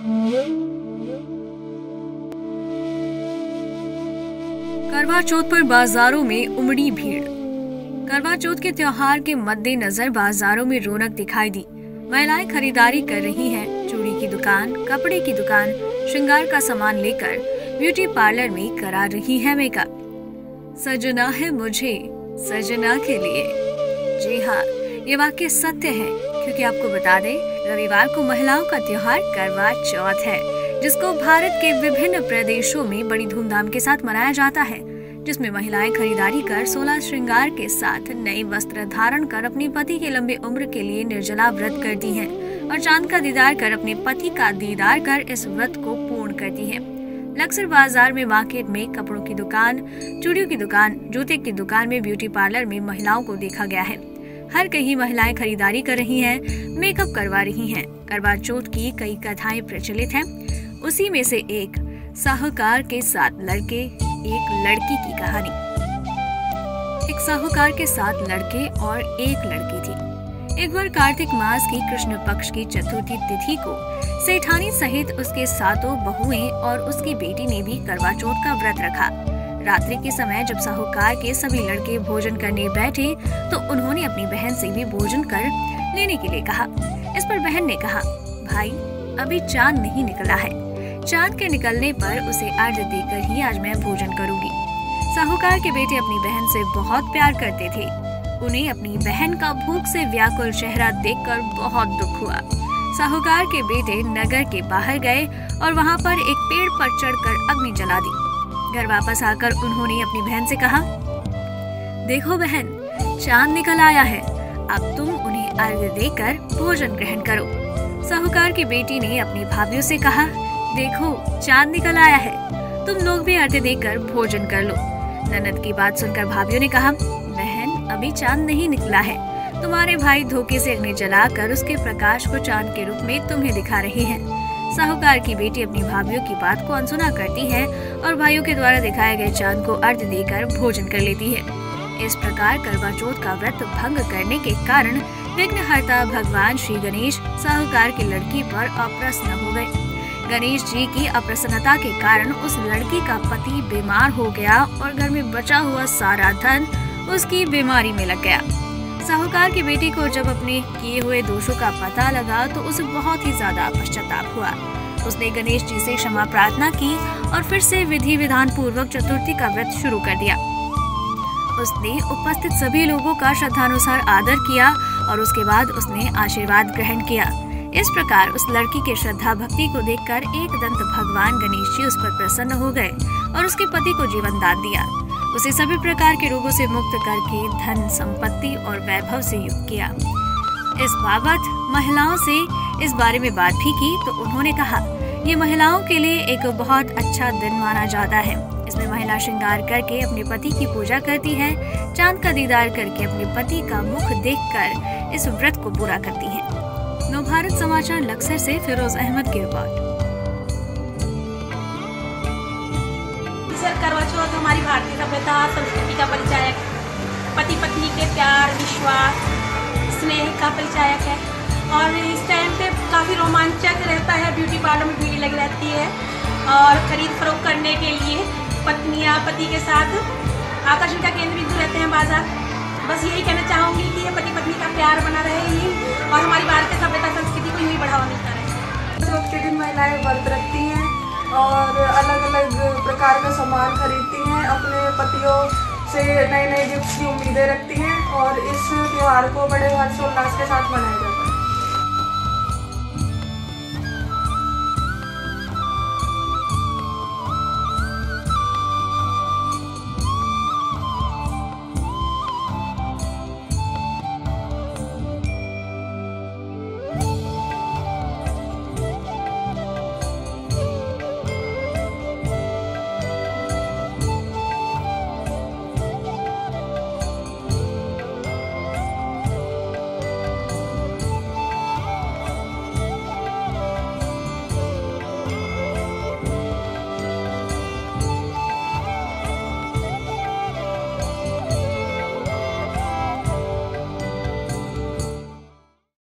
करवा चौथ पर बाजारों में उमड़ी भीड़। करवा चौथ के त्योहार के मद्देनजर बाजारों में रौनक दिखाई दी। महिलाएं खरीदारी कर रही हैं। चूड़ी की दुकान, कपड़े की दुकान, श्रृंगार का सामान लेकर ब्यूटी पार्लर में करा रही है मेकअप। सजना है मुझे सजना के लिए। जी हाँ, ये वाक्य सत्य है, क्योंकि आपको बता दें, रविवार को महिलाओं का त्योहार करवा चौथ है, जिसको भारत के विभिन्न प्रदेशों में बड़ी धूमधाम के साथ मनाया जाता है, जिसमें महिलाएं खरीदारी कर 16 श्रृंगार के साथ नए वस्त्र धारण कर अपने पति के लंबी उम्र के लिए निर्जला व्रत करती हैं और चांद का दीदार कर अपने पति का दीदार कर इस व्रत को पूर्ण करती हैं। लक्सर बाजार में, मार्केट में, कपड़ों की दुकान, चूड़ियों की दुकान, जूते की दुकान में, ब्यूटी पार्लर में महिलाओं को देखा गया है। हर कहीं महिलाएं खरीदारी कर रही हैं, मेकअप करवा रही हैं। करवा चौथ की कई कथाएं प्रचलित हैं। उसी में से एक साहूकार के 7 लड़के एक लड़की की कहानी। एक साहूकार के 7 लड़के और एक लड़की थी। एक बार कार्तिक मास की कृष्ण पक्ष की चतुर्थी तिथि को सेठानी सहित उसके 7 बहुएं और उसकी बेटी ने भी करवा चौथ का व्रत रखा। रात्रि के समय जब साहूकार के सभी लड़के भोजन करने बैठे तो उन्होंने अपनी बहन से भी भोजन कर लेने के लिए कहा। इस पर बहन ने कहा, भाई अभी चांद नहीं निकला है, चांद के निकलने पर उसे अर्घ्य देकर ही आज मैं भोजन करूंगी। साहूकार के बेटे अपनी बहन से बहुत प्यार करते थे। उन्हें अपनी बहन का भूख से व्याकुल चेहरा देखकर बहुत दुख हुआ। साहूकार के बेटे नगर के बाहर गए और वहां पर एक पेड़ पर चढ़कर अग्नि जला दी। घर वापस आकर उन्होंने अपनी बहन से कहा, देखो बहन, चांद निकल आया है, अब तुम उन्हें अर्घ्य देकर भोजन ग्रहण करो। साहूकार की बेटी ने अपनी भाभीयों से कहा, देखो चांद निकल आया है, तुम लोग भी अर्घ्य देकर भोजन कर लो। ननद की बात सुनकर भाभीयों ने कहा, बहन अभी चांद नहीं निकला है, तुम्हारे भाई धोखे से अग्नि जलाकर उसके प्रकाश को चांद के रूप में तुम्हें दिखा रहे हैं। साहूकार की बेटी अपनी भाभीयों की बात को अनसुना करती है और भाइयों के द्वारा दिखाए गए चांद को अर्घ्य देकर भोजन कर लेती है। इस प्रकार करवा चौथ का व्रत भंग करने के कारण विघ्नहर्ता भगवान श्री गणेश साहूकार की लड़की पर अप्रसन्न हो गए। गणेश जी की अप्रसन्नता के कारण उस लड़की का पति बीमार हो गया और घर में बचा हुआ सारा धन उसकी बीमारी में लग गया। साहूकार की बेटी को जब अपने किए हुए दोषों का पता लगा तो उसे बहुत ही ज्यादा पश्चाताप हुआ। उसने गणेश जी से क्षमा प्रार्थना की और फिर से विधि विधान पूर्वक चतुर्थी का व्रत शुरू कर दिया। उसने उपस्थित सभी लोगों का श्रद्धानुसार आदर किया और उसके बाद उसने आशीर्वाद ग्रहण किया। इस प्रकार उस लड़की के श्रद्धा भक्ति को देखकर एकदंत भगवान गणेश जी उस पर प्रसन्न हो गए और उसके पति को जीवन दान दिया। उसे सभी प्रकार के रोगों से मुक्त करके धन, संपत्ति और वैभव से युक्त किया। इस बाबत महिलाओं से इस बारे में बात भी की तो उन्होंने कहा, ये महिलाओं के लिए एक बहुत अच्छा दिन माना जाता है। इसमें महिला श्रृंगार करके अपने पति की पूजा करती है, चांद का दीदार करके अपने पति का मुख देखकर इस व्रत को पूरा करती है। नवभारत समाचार लक्सर से फिरोज अहमद की रिपोर्ट। करवा चौथ हमारी भारतीय सभ्यता संस्कृति का परिचायक, पति पत्नी के प्यार, विश्वास, स्नेह का परिचायक है और इस टाइम पे काफ़ी रोमांचक रहता है। ब्यूटी पार्लर में भीड़ लगी रहती है और खरीद फरोख्त करने के लिए पत्नियां पति के साथ आकर्षण का केंद्र बिंदु रहते हैं बाजार। बस यही कहना चाहूँगी कि ये पति पत्नी का प्यार बना रहे ही और हमारी भारतीय सभ्यता संस्कृति को यूँ ही बढ़ावा मिलता रहे। चौथ के दिन महिलाएं व्रत रखती हैं और अलग अलग प्रकार का सामान खरीदती हैं, अपने पतियों से नए नए गिफ्ट्स की उम्मीदें रखती हैं और इस त्योहार को बड़े हर्षोल्लास के साथ मनाया जाता है।